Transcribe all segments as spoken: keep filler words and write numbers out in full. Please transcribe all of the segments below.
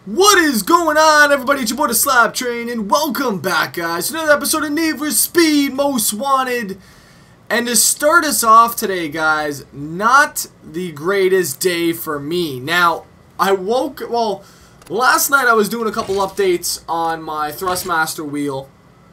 What is going on, everybody? It's your boy the SLAP Train, and welcome back, guys, to another episode of Need for Speed Most Wanted. And to start us off today, guys, not the greatest day for me. Now, I woke, well, last night I was doing a couple updates on my Thrustmaster wheel,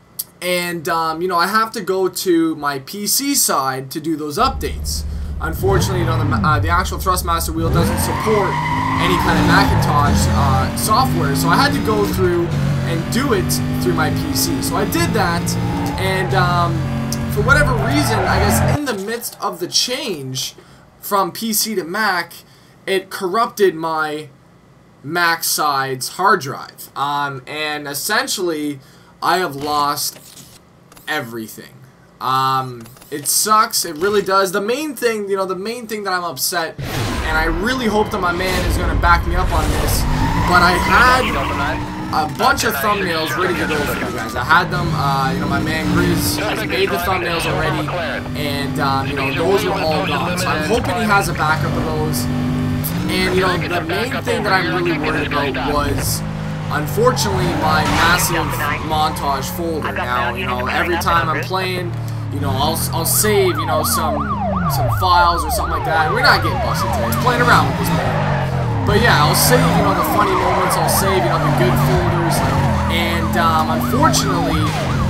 and, um, you know, I have to go to my P C side to do those updates. Unfortunately, you know, the, uh, the actual Thrustmaster wheel doesn't support any kind of Macintosh uh, software, so I had to go through and do it through my P C. So I did that, and um, for whatever reason, I guess in the midst of the change from P C to Mac, it corrupted my Mac side's hard drive, um, and essentially, I have lost everything. Um, it sucks, it really does. The main thing, you know, the main thing that I'm upset, and I really hope that my man is going to back me up on this, but I had a bunch of thumbnails ready to go for you guys. I had them, uh, you know, my man Griz has made the thumbnails already, and, um, you know, those are all gone. So I'm hoping he has a backup of those, and, you know, the main thing that I'm really worried about was, unfortunately, my massive montage folder. Now, you know, every time I'm playing, you know, I'll, I'll save, you know, some some files or something like that. We're not getting busted today. It's playing around with this man. But yeah, I'll save, you know, the funny moments. I'll save, you know, the good folders. And um, unfortunately,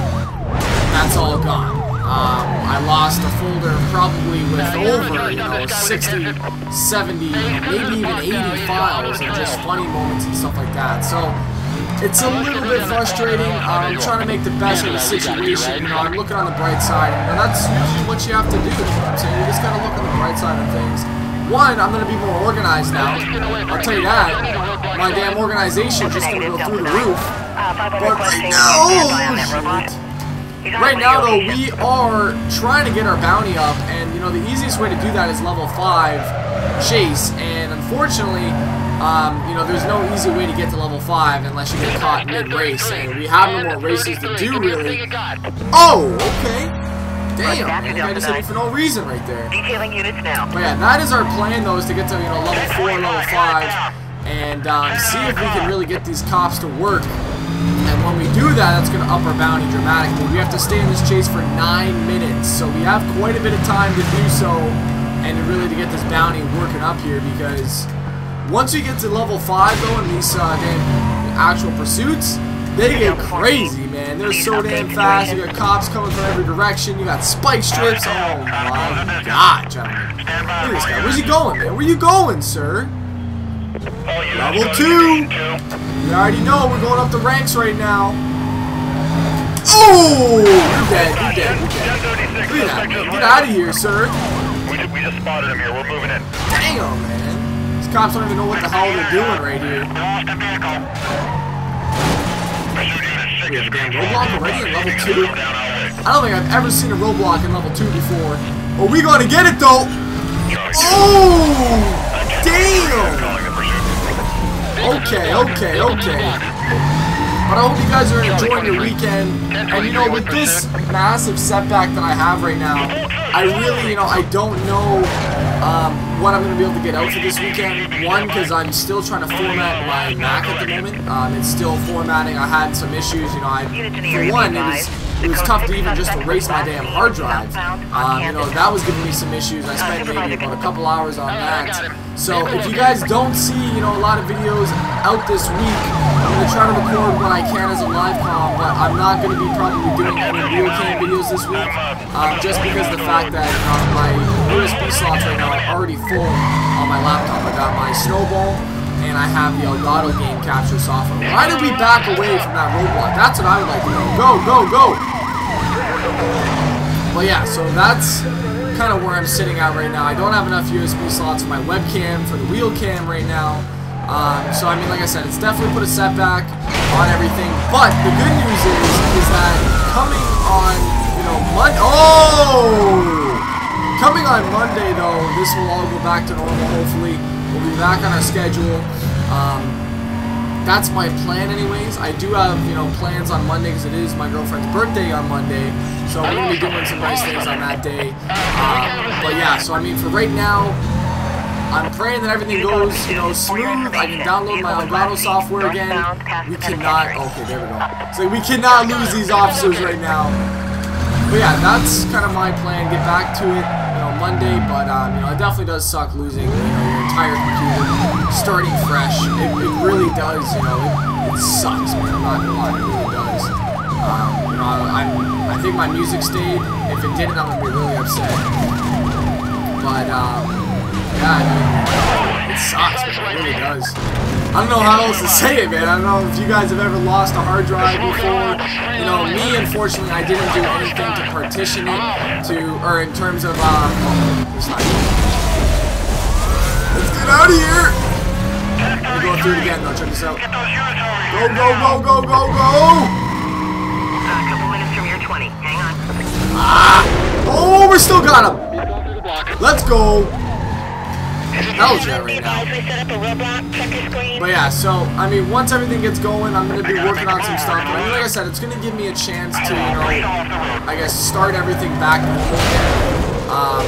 that's all gone. Um, I lost a folder probably with over, you know, sixty, seventy, maybe even eighty files of just funny moments and stuff like that. So it's a little bit frustrating. Um, I'm trying to make the best of the situation. You know, I'm looking on the bright side, and that's usually what you have to do. You know what I'm saying? You just gotta look on the bright side of things. One, I'm gonna be more organized now. I'll tell you that. My damn organization just gonna go through the roof. But right now, oh, shit. Right now, though, we are trying to get our bounty up, and, you know, the easiest way to do that is level five chase, and unfortunately, um, you know, there's no easy way to get to level five unless you get caught mid-race, and we have no more races to do, really. Oh, okay. Damn, man, I just hit me for no reason right there. Detailing units now. But yeah, that is our plan, though, is to get to, you know, level four, level five, and um, see if we can really get these cops to work. And when we do that, that's going to up our bounty dramatically. We have to stay in this chase for nine minutes, so we have quite a bit of time to do so, and to really to get this bounty working up here, because once we get to level five, though, in these uh, damn actual pursuits, they get crazy, man. They're so damn fast. You got cops coming from every direction. You got spike strips. Oh my god, gentlemen. Look at this guy. Where's he going, man? Where you going, sir? Level two. You already know we're going up the ranks right now. Oh, you're dead. You're dead. You're dead. Look at that, man. Get out of here, sir. We just, we just spotted him here. We're moving in. Damn, man. These cops don't even know what the hell they're doing right here. We have a damn roadblock already in level two. I don't think I've ever seen a roadblock in level two before. Are we going to get it, though? Oh, damn. Okay, okay, okay. But I hope you guys are enjoying your weekend. And, you know, with this massive setback that I have right now, I really, you know, I don't know um, what I'm going to be able to get out for this weekend. One, because I'm still trying to format my Mac at the moment. Um, it's still formatting. I had some issues, you know, I, for one, it was... It was tough to even just erase my damn hard drive. Um, you know, that was giving me some issues. I spent maybe about a couple hours on that. So if you guys don't see, you know, a lot of videos out this week, I'm going to try to record what I can as a live com, but I'm not going to be probably doing any real cam videos this week, um, just because of the fact that um, my U S B slots right now are already full on my laptop. I got my Snowball, and I have the Elgato game capture software. Why did we back away from that roadblock? That's what I would like to know. Go, go, go! Well, yeah, so that's kind of where I'm sitting at right now. I don't have enough U S B slots for my webcam, for the wheel cam right now. Um, so, I mean, like I said, it's definitely put a setback on everything. But the good news is, is that coming on, you know, Monday... Oh! Coming on Monday, though, this will all go back to normal, hopefully. We'll be back on our schedule. Um, that's my plan anyways. I do have, you know, plans on Monday because it is my girlfriend's birthday on Monday. So we're going to be doing some nice things on that day. Um, but yeah, so I mean, for right now, I'm praying that everything goes, you know, smooth. I can download my Elgato software again. We cannot, okay, there we go. So we cannot lose these officers right now. But yeah, that's kind of my plan. Get back to it, you know, Monday. But um, you know, it definitely does suck losing, you know, your entire computer, starting fresh. It, it really does, you know, it, it sucks. Man. I'm not gonna lie, it really does. Um, you know, I'm, I think my music stayed. If it didn't, I'm gonna be really upset. But um, yeah, I mean, it sucks, man. It really does. I don't know how else to say it, man. I don't know if you guys have ever lost a hard drive before. You know, me, unfortunately, I didn't do anything to partition it to, or in terms of, um, oh, it's not here. Let's get out of here! I'm gonna go through it again, though. Check this out. Go, go, go, go, go, go! A couple minutes from your twenty. Hang on. Ah! Oh, we still got him! Let's go! Hell yeah, right now. But yeah, so I mean, once everything gets going, I'm gonna be working on some stuff. But I mean, like I said, it's gonna give me a chance to, you know, I guess start everything back normal again. Um,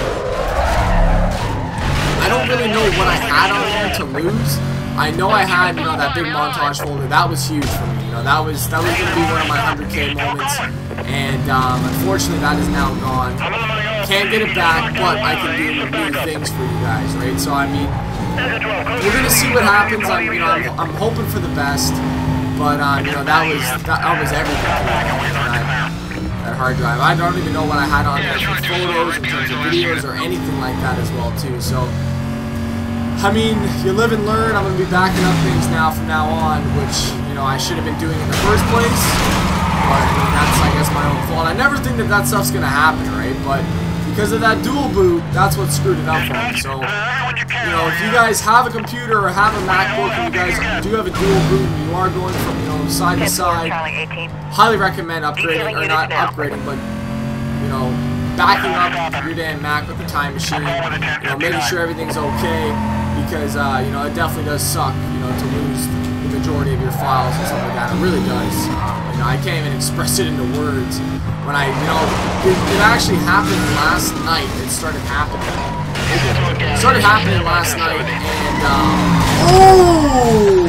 I don't really know what I had on there to lose. I know I had, you know, that big montage folder. That was huge for me. You know, that was that was gonna be one of my one hundred K moments, and um, unfortunately, that is now gone. Can't get it back, but I can do new things for you guys, right? So I mean, we're gonna see what happens. I'm, you know, I'm, I'm hoping for the best, but um, you know, that was that, that was everything. That, that hard drive. I don't even know what I had on there for photos, in terms of videos, or anything like that as well too. So, I mean, you live and learn. I'm gonna be backing up things now from now on, which you know I should have been doing in the first place. But I mean, that's I guess my own fault. I never think that that stuff's gonna happen, right? But because of that dual boot, that's what screwed it up for me. So, you know, if you guys have a computer or have a MacBook and you guys do have a dual boot and you are going from, you know, side to side, highly recommend upgrading, or not upgrading, but, you know, backing up your damn Mac with the time machine, you know, making sure everything's okay, because, uh, you know, it definitely does suck, you know, to lose the majority of your files and stuff like that. It really does. You know, I can't even express it into words. When I, you know, it, it actually happened last night. It started happening. It started happening last night, and um, oh!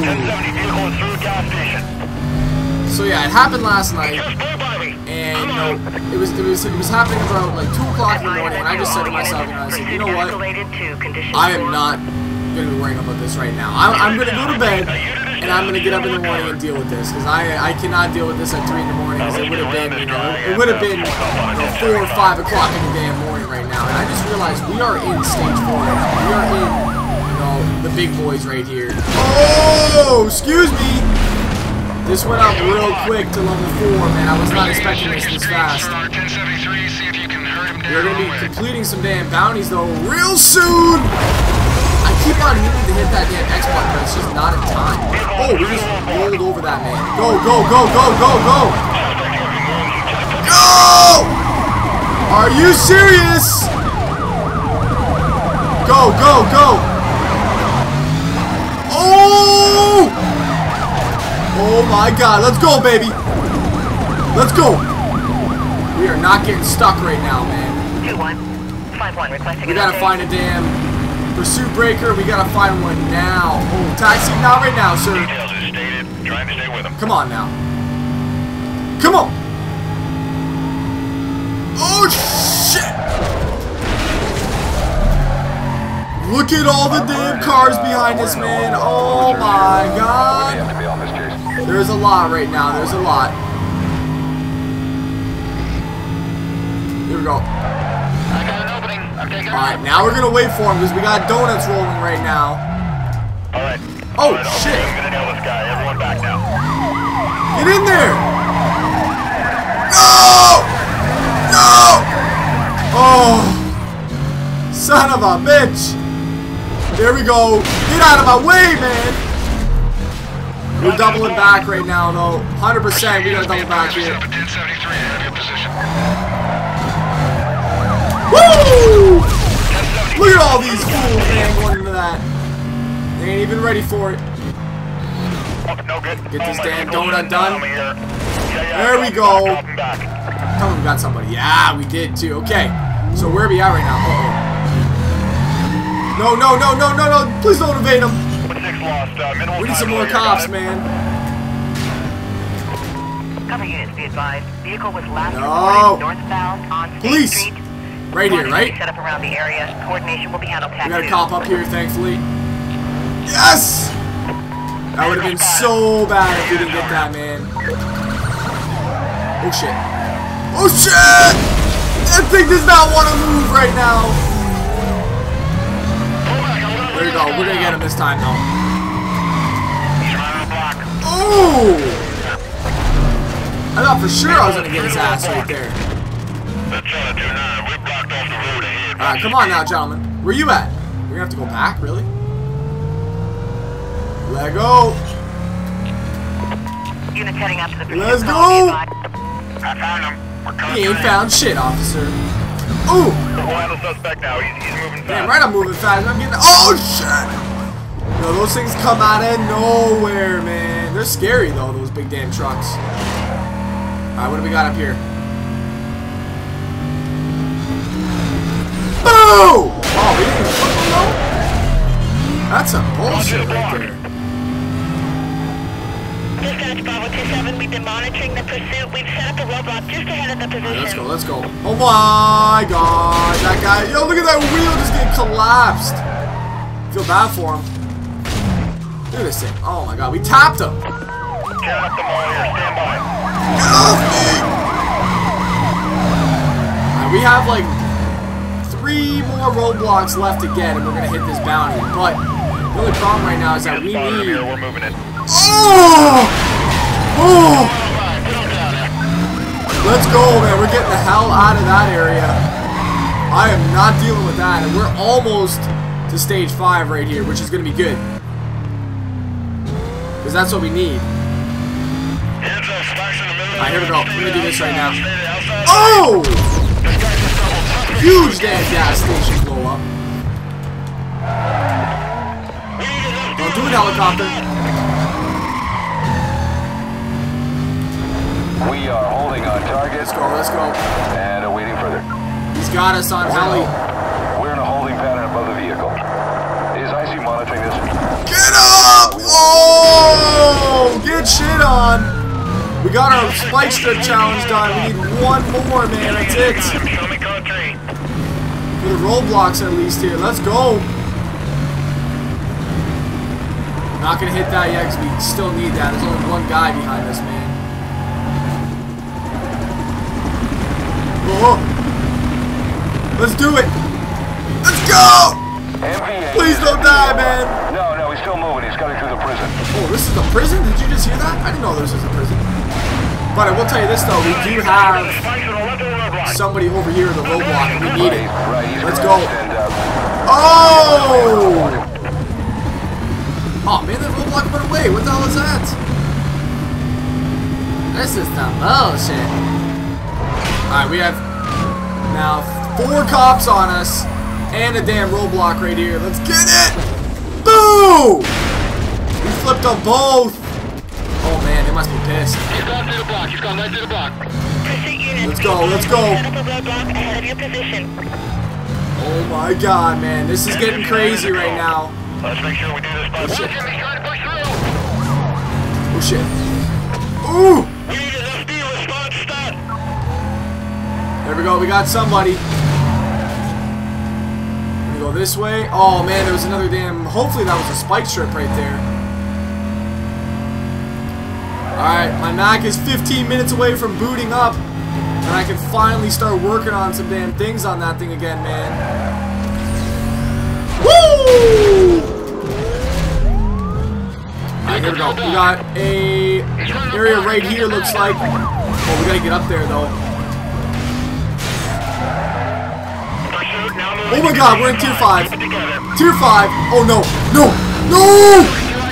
So yeah, it happened last night, and you know, it was it was it was happening about like two o'clock in the morning, and I just said to myself, you know, I said, you know what? I am not gonna be worrying about this right now. I'm, I'm gonna go to bed. And I'm gonna get up in the morning and deal with this, because I I cannot deal with this at three in the morning, because it would have been, you know, it would have been, you know, four or five o'clock in the damn morning right now. And I just realized we are in stage four right now. We are in, you know, the big boys right here. Oh, excuse me. This went up real quick to level four, man. I was not expecting this this fast. We're gonna be completing some damn bounties though real soon. I keep on needing to hit that damn X button, but it's just not in time. Oh, we just rolled over that man. Go, go, go, go, go, go! Go! Are you serious? Go, go, go! Oh! Oh my god, let's go, baby! Let's go! We are not getting stuck right now, man. two one five one requesting. We gotta find a damn pursuit breaker. We gotta find one now. Oh, taxi, not right now, sir. Come on now. Come on. Oh shit! Look at all the damn cars behind us, man. Oh my god. There's a lot right now. There's a lot. Here we go. Alright, now we're gonna wait for him because we got donuts rolling right now. Alright. Oh, shit. I'm gonna nail this guy. Everyone back now. Get in there! No! No! Oh! Son of a bitch! There we go. Get out of my way, man! We're doubling back right now, though. one hundred percent, we gotta double back here. Woo! Look at all these fools, man, going into that. They ain't even ready for it. Get this damn donut done. There we go. Tell me we got somebody. Yeah, we did too. Okay. So where are we at right now? Uh-oh. No, no, no, no, no, no. Please don't evade him. six lost. Uh, minimal We need some time more here, cops, got it. man. Cover units be advised. Vehicle was last No. reported northbound on State Police. Street. Right here, Squad right? Set up around the area. Coordination will be handled. We got a Tattoo. cop up here, thankfully. Yes! That would have been so bad if we didn't get that, man. Oh, shit. Oh, shit! That thing does not want to move right now. There you go. We're going to get him this time, though. Oh! I thought for sure I was going to get his ass right there. Alright, come on now, gentlemen. Where you at? We're going to have to go back? Really? Let go. Units heading out to the Let's pursuit go. zone. Be advised. I found him. We're coming He ain't in. found shit, officer. Ooh! We'll have a suspect now. He's, he's moving Damn fast. right I'm moving fast. I'm getting... Oh, shit! Yo, those things come out of nowhere, man. They're scary, though, those big damn trucks. Alright, what do we got up here? Boom! Oh, we didn't even fucking know? That's some bullshit right there. Dispatch Bravo two seven, we've been monitoring the pursuit. We've set up a roadblock just ahead of the position. Alright, let's go, let's go. Oh my god, that guy. Yo, look at that wheel just getting collapsed. Feel bad for him. Look at this thing. Oh my god, we tapped him. Tearing up the mall here. Stand by. Get off me! Alright, we have like three more roadblocks left to get, and we're gonna hit this bounty. But the only problem right now is that we Spot him here. need. We're moving in. Oh! Oh! Let's go, man. We're getting the hell out of that area. I am not dealing with that, and we're almost to stage five right here, which is gonna be good. Because that's what we need. Alright, here we go. We're gonna do this right now. Oh! Huge damn gas station blow up. Don't do it, helicopter. We are holding on target. Let's go, let's go. And awaiting further. He's got us on heli. We're in a holding pattern above the vehicle. Is I C monitoring this? Get up! Oh! Get shit on! We got our spike strip challenge done. We need one more, man. That's it. Show me code three. For the roadblocks at least here. Let's go. Not gonna hit that yet because we still need that. There's only one guy behind us, man. Whoa. Let's do it. Let's go! Please don't die, man. No, no, he's still moving. He's coming through the prison. Oh, this is the prison? Did you just hear that? I didn't know this was a prison. But I will tell you this, though. We do have somebody over here in the roadblock. We need it. Let's go. Oh! Oh, man, that roadblock went away. What the hell is that? This is some bullshit. Alright, we have now four cops on us and a damn roadblock right here. Let's get it! Boom! We flipped them both. Oh man, they must be pissed. He's gone through the block. He's gone right through the block. Pursuit units, Let's go, let's go. set up a roadblock ahead of your position. Oh my god, man. This is getting crazy right now. Let's make sure we do this. Oh shit. He's trying to push through. Oh shit. Ooh! We need an S D response stat. There we go, we got somebody. We're gonna go this way. Oh man, there was another damn. Hopefully that was a spike strip right there. Alright, my Mac is fifteen minutes away from booting up. And I can finally start working on some damn things on that thing again, man. Woo! Alright, here we go. We got a area right here, looks like. Oh, we gotta get up there though. Oh my god, we're in tier five. Tier five. Oh no. No. No!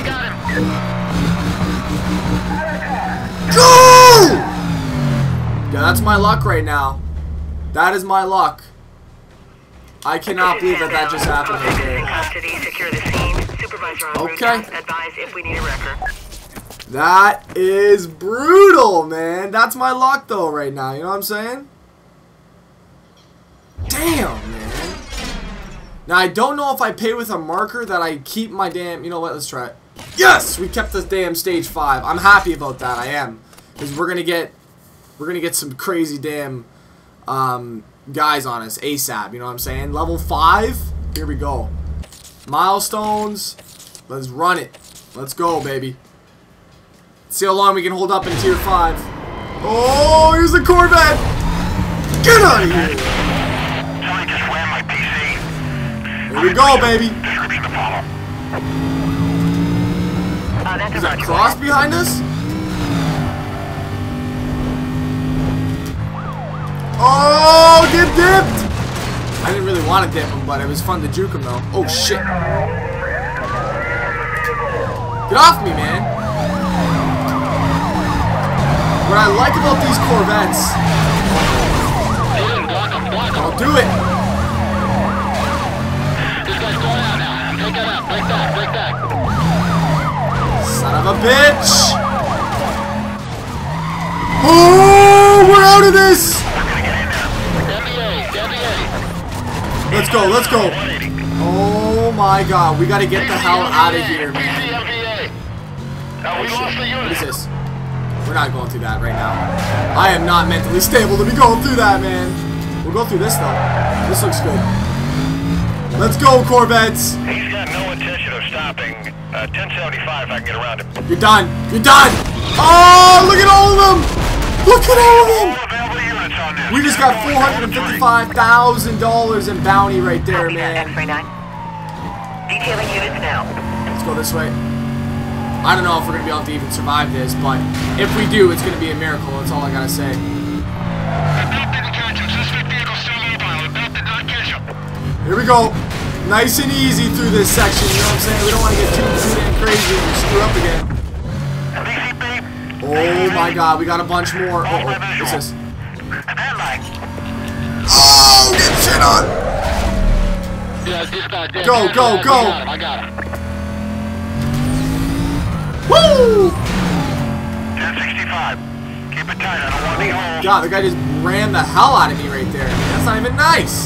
Go! Yeah, that's my luck right now. That is my luck. I cannot believe that that just happened right In there. custody, secure the scene. Supervisor on route. Okay. Advise if we need a wrecker. That is brutal, man. That's my luck though right now. You know what I'm saying? Damn, man. Now, I don't know if I pay with a marker that I keep my damn... You know what? Let's try it. Yes! We kept this damn stage five. I'm happy about that. I am. Because we're going to get... We're going to get some crazy damn um, guys on us ASAP. You know what I'm saying? Level five. Here we go. Milestones. Let's run it. Let's go, baby. See how long we can hold up in tier five. Oh, here's the Corvette. Get out of here. Sorry, just ran my P C. Here we go, baby. Description to follow. Uh, that's Is a that roger. cross behind us? Oh, get dipped! I didn't really want to dip him, but it was fun to juke him, though. Oh, shit. Get off me, man. What I like about these Corvettes... I'll do it. This guy's going out now. Take that out. Break back. Break back. Son of a bitch! Oh, we're out of this! Let's go, let's go. Oh my god, we gotta get the hell out of here, man. Now we lost the What is unit. this? We're not going through that right now. I am not mentally stable to be going through that, man. We'll go through this, though. This looks good. Let's go, Corvettes. He's got no intention of stopping. Uh, ten seventy-five, I can get around him. You're done. You're done. Oh, look at all of them. Look at all of them. All available units on this. We just got four hundred fifty-five thousand dollars in bounty right there, Copy that, man. X-ray nine. Detailing units now. Let's go this way. I don't know if we're going to be able to even survive this, but if we do, it's going to be a miracle. That's all I got to say. About didn't catch him. Suspect vehicle still mobile. About did not catch him. Here we go. Nice and easy through this section, you know what I'm saying? We don't want to get too, too damn crazy and screw up again. V C P. Oh my god, we got a bunch more. Uh oh, what's this? Headlight. Oh, get shit on! Yeah, dispatch. Yeah, Go, go, yeah, go. I got him. I got him. Woo! ten sixty-five. Keep it tight. I don't want any holes. God, the guy just ran the hell out of me right there. That's not even nice.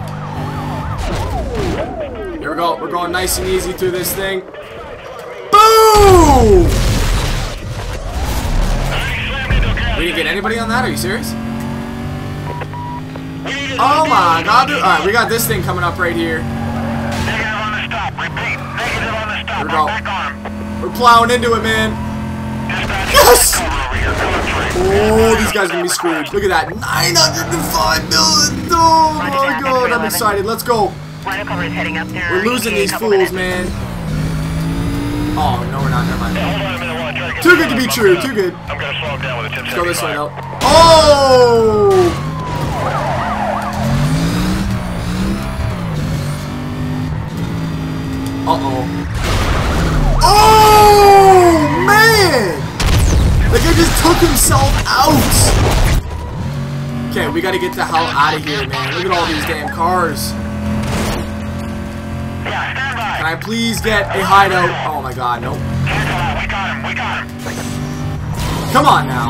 Here we go. We're going nice and easy through this thing. Boom! We didn't get anybody on that? Are you serious? Oh my god. Alright, we got this thing coming up right here. Negative on the stop. Repeat. Negative on the stop. Here we go. I'm back on him. We're plowing into it, man. Dispatch. Yes! Cover over here. Cover three. Oh, these guys are gonna be screwed. Look at that. nine hundred five million. Oh my god, I'm excited. Let's go. Rhino cover is heading up there. We're losing these fools, man. Oh, no, we're not. Never mind. Hold on a minute while I try to get Too the good to be bumpers true. down. Too good. I'm gonna slow him down with a ten Let's go this way, seventy-five. though. Oh! Uh-oh. Oh, man! The guy just took himself out. Okay, we gotta get the hell out of here, man. Look at all these damn cars. Yeah, stand by. Can I please get a hideout? Oh my god, nope. Cancel out. We got him. We got him. Come on now.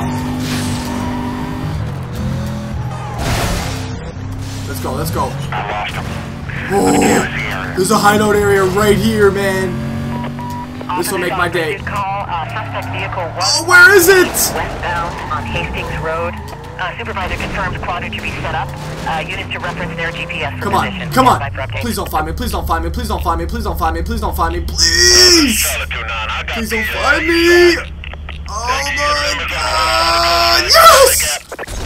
Let's go, let's go. I lost him. Oh, there's a hideout area right here, man. This will make my day. Call, uh, suspect vehicle Oh, where is it? westbound on Hastings Road. Uh, supervisor confirms quadrant to be set up. Uh, units to reference their G P S for Come on, position. come on. Standby for update. Please don't find me, please don't find me, please don't find me, please don't find me, please don't find me, please! Charlotte two nine. I got Please the, don't uh, find me! Oh my god! Yes!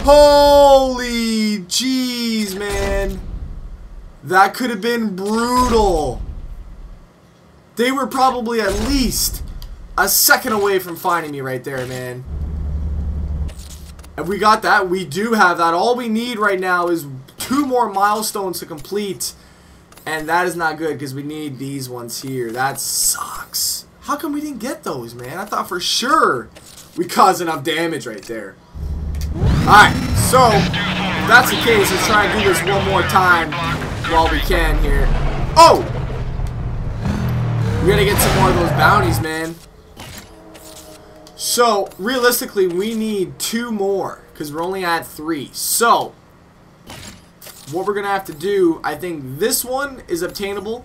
Holy jeez, man. That could have been brutal. They were probably at least a second away from finding me right there, man. If we got that, we do have that. All we need right now is two more milestones to complete. And that is not good because we need these ones here. That sucks. How come we didn't get those, man? I thought for sure we caused enough damage right there. Alright, so if that's the case, let's try and do this one more time while we can here. Oh! We gotta get some more of those bounties, man. So, realistically, we need two more, because we're only at three. So, what we're going to have to do, I think this one is obtainable.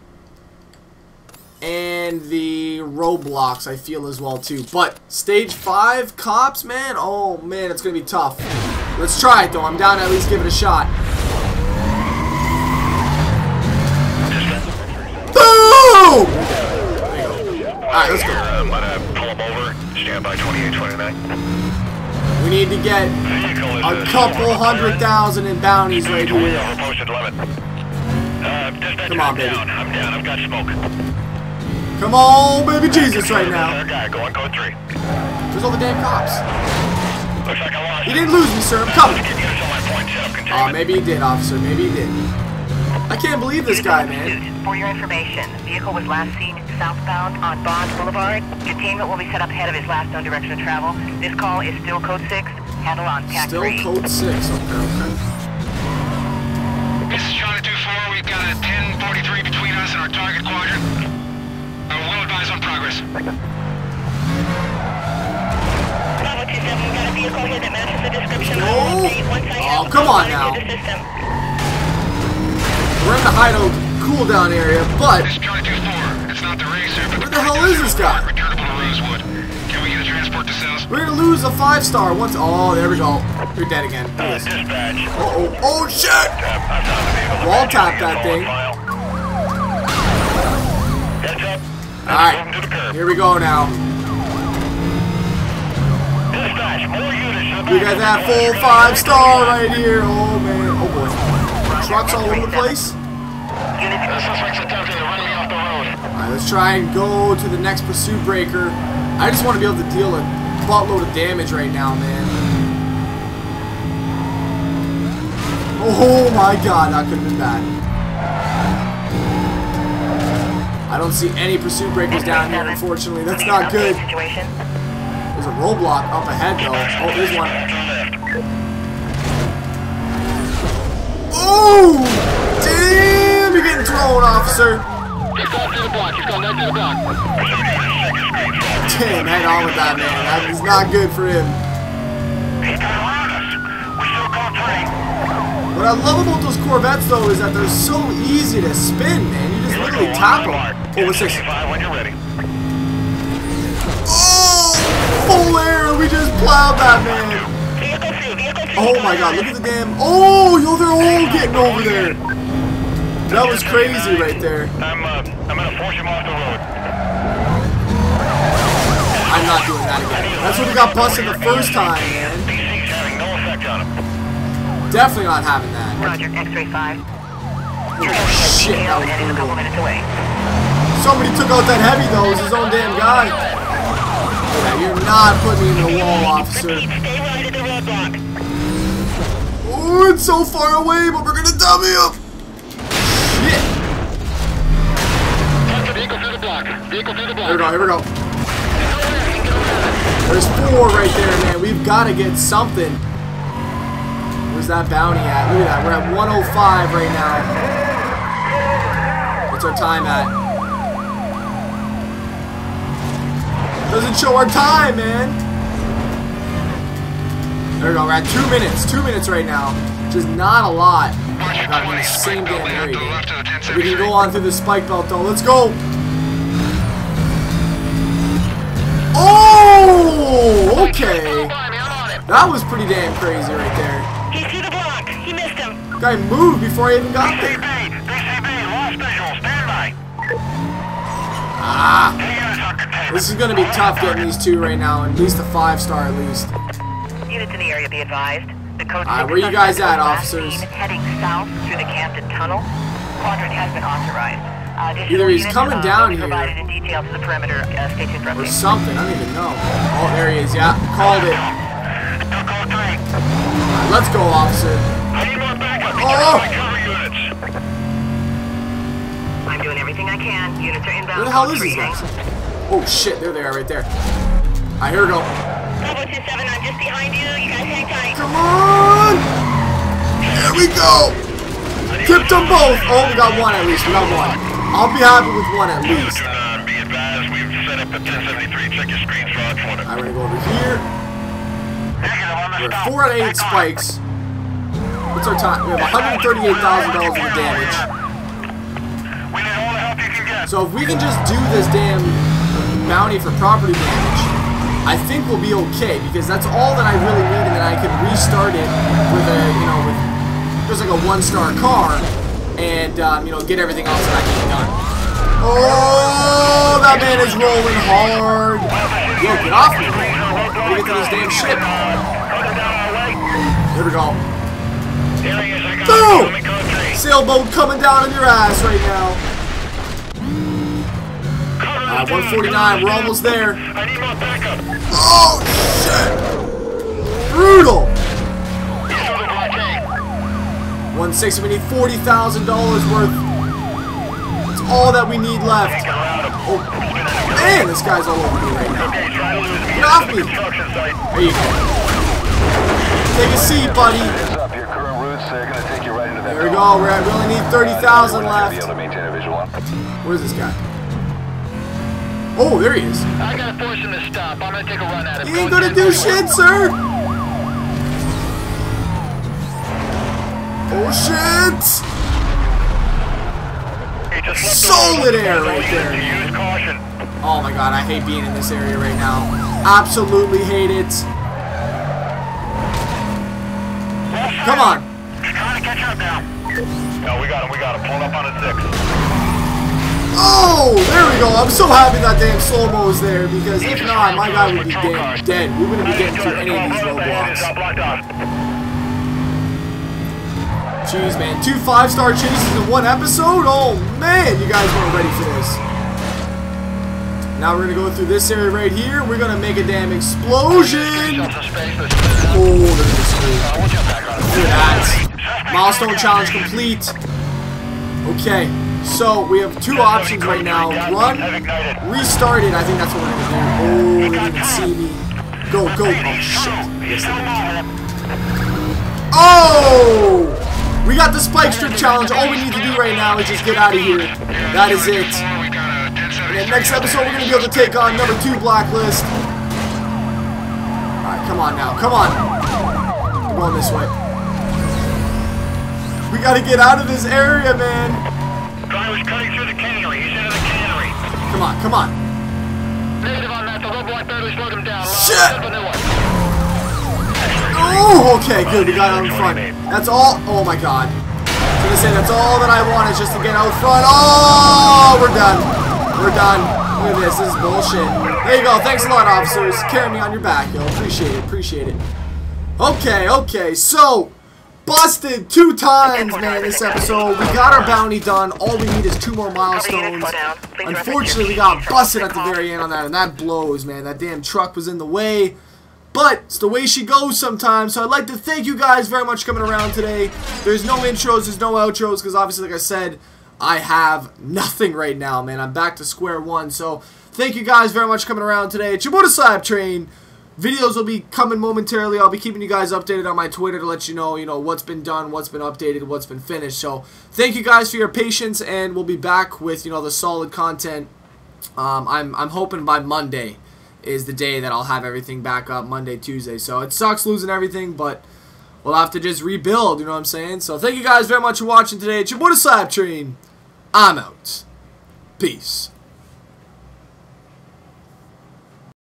And the roadblocks, I feel as well, too. But stage five cops, man, oh, man, it's going to be tough. Let's try it, though. I'm down to at least give it a shot. Boom! Alright, let's go. I'm gonna pull him over. Stand by twenty-eight twenty-nine. We need to get a couple hundred thousand in bounties right here. Posted limit. Uh, Come on, baby. down. I'm down. I've got smoke. Come on, baby Jesus, right now. Third guy, go on code three. Where's all the damn cops? Looks like I lost. He didn't lose me, sir. I'm coming. Get units on my point. Set up Oh, containment. maybe he did, officer. Maybe he did. I can't believe this guy, man. For your information, vehicle was last seen southbound on Bond Boulevard. Containment will be set up ahead of his last known direction of travel. This call is still code six. Handle on tack Still three. code six. Okay, okay. This is Charlie two four. We've got a ten forty-three between us and our target quadrant. I will advise on progress. Bravo two seven, we got a vehicle here that matches the description. Oh. I will update once I have Oh, come on the now. system. We're in the hideout cooldown area, but This is Charlie two four. It's not the racer, but where the hell is this guy? returnable to Rosewood. Can we get a transport to South? We're gonna lose a five star once. Oh, there we go. You're dead again. Uh, dispatch. Uh oh. Oh shit! Tap. I'm down the vehicle. Wall tap that thing. Heads up. Alright. Moving to the curb. Here we go now. Dispatch. More units. We got that full five star right here. Oh man. Oh boy. Trucks all over the place. The suspect's attempting to run me off the road. Alright, let's try and go to the next pursuit breaker. I just want to be able to deal a buttload of damage right now, man. Oh my god, that could have been bad. I don't see any pursuit breakers down here, unfortunately. That's not good. Situation. There's a roadblock up ahead, though. Oh, there's one. Oh! Damn! You're getting thrown, officer. He's gone through the block. He's gone right through the block. Damn, head on with that, man. That is not good for him. He's got around us. We still call three. What I love about those Corvettes, though, is that they're so easy to spin, man. You just literally tap them. Oh, what's this? When you're ready. Oh! Full air! We just plowed that, man. Vehicle two, vehicle two. Oh my god, look at the damn... Oh! Yo, they're all getting over there. That was crazy right there. I'm, uh, I'm gonna force him off the road. I'm not doing that again. That's when we got busted the first time, man. P C's having no effect on him. Definitely not having that. Roger, X-ray five. Oh, shit, that was and is a couple brutal. minutes away. Somebody took out that heavy, though. It was his own damn guy. Yeah, you're not putting me in the wall, officer. Repeat, stay right at the roadblock. Oh, it's so far away, but we're gonna dummy him. Shit. Vehicle through the block. Vehicle through the block. Here we go, here we go. There's four right there, man. We've got to get something. Where's that bounty at? Look at that. We're at one oh five right now. What's our time at? Doesn't show our time, man. There we go. We're at two minutes. Two minutes right now. Which is not a lot. Oh my god, I'm in the same damn area. We can go on through the spike belt, though. Let's go. Oh, okay. That was pretty damn crazy right there. He's through the block. He missed him. Guy moved before I even got there. B C B, B C B, lost visual, stand by. Ah, Two units on containment. this is gonna be tough getting these two right now. At least a five star, at least. Units in the area be advised. The code Alright, six where you guys suspect at, was last officers? seen heading south through the Campton Tunnel. Quadrant has been authorized. Uh, additional Either he's units, coming uh, down will be here. provided in detail to the perimeter. Uh, stay tuned for Or updates. something. I don't even know. Oh, there he is. Yeah, called it. Still call three. Alright, let's go, officer. I need more backup. Oh! My cover units. I'm doing everything I can. Units are inbound. Where the hell code is these three. guys? Oh shit, there they are right there. Alright, here we go. Bravo two seven, I'm just behind you. You guys hang tight. Come on! There we go! Tipped them both! Oh, we got one at least. We got one. I'll be happy with one at least. Uh, be advised, we've set up the ten seventy-three. Check your screens for odds for it. Alright, we're gonna go over here. Negative on the We're stop. at four out of eight Back on. spikes. what's our time? We have one hundred thirty-eight thousand dollars worth of damage. We need all the help you can get. So if we can just do this damn bounty for property damage, I think we'll be okay, because that's all that I really need, and then I can restart it with a, you know, with just like a one-star car, and um, you know, get everything else that I need done. Oh, that man is rolling hard. Yo, get off me, man. Let me get to this damn ship. There we go. Boom! Sailboat coming down on your ass right now. Uh, one forty-nine, we're almost there. I need more backup. Oh, shit! Brutal! one sixty, we need forty thousand dollars worth. It's all that we need left. Oh, man, this guy's all over me right now. Get off me! There you go. Take a seat, buddy. There we go. We're at, we only need thirty thousand left. Where's this guy? Oh, there he is. I gotta force him to stop. I'm gonna take a run at him. He ain't gonna do shit, sir. Oh shit! Solid air right there. Use caution. Oh my god, I hate being in this area right now. Absolutely hate it. Come on. Trying to catch up now. No, we got him. We got him. Pull up on a six. Oh, there we go. I'm so happy that damn slow-mo is there, because if not, my guy would be damn dead. We wouldn't be getting through any of these roadblocks. Jeez, man. Two five-star chases in one episode? Oh, man. You guys weren't ready for this. Now we're going to go through this area right here. We're going to make a damn explosion. Oh, there's a screw. Look at that. Milestone challenge complete. Okay. So, we have two options right now. Run, restart it. I think that's what we're going to do. Oh, they didn't even see me. Go, go. Oh, shit. Yes, they did. Oh! We got the spike strip challenge. All we need to do right now is just get out of here. That is it. And then next episode, we're going to be able to take on number two Blacklist. Alright, come on now. Come on. We're going this way. We got to get out of this area, man. Guy was cutting through the cannery. He's into the cannery. Come on, come on. Negative on that. The roadblock barely slowed him down. Shit! Oh, okay, good. We got out in front. That's all. Oh my god. I was gonna say that's all that I want is just to get out front. Oh, we're done. We're done. Look at this. This is bullshit. There you go. Thanks a lot, officers. Carry me on your back, yo. Appreciate it. Appreciate it. Okay, okay. So. Busted two times, man, this episode. We got our bounty done. All we need is two more milestones. Unfortunately, we got busted at the very end on that, and that blows, man. That damn truck was in the way. But it's the way she goes sometimes. So I'd like to thank you guys very much for coming around today. There's no intros, there's no outros, because obviously, like I said, I have nothing right now, man. I'm back to square one. So thank you guys very much for coming around today. It's your boy, the SLAP Train. Videos will be coming momentarily. I'll be keeping you guys updated on my Twitter to let you know, you know, what's been done, what's been updated, what's been finished. So, thank you guys for your patience, and we'll be back with, you know, the solid content. Um, I'm, I'm hoping by Monday is the day that I'll have everything back up, Monday, Tuesday. So, it sucks losing everything, but we'll have to just rebuild, you know what I'm saying? So, thank you guys very much for watching today. It's your boy, the SLAP Train. I'm out. Peace.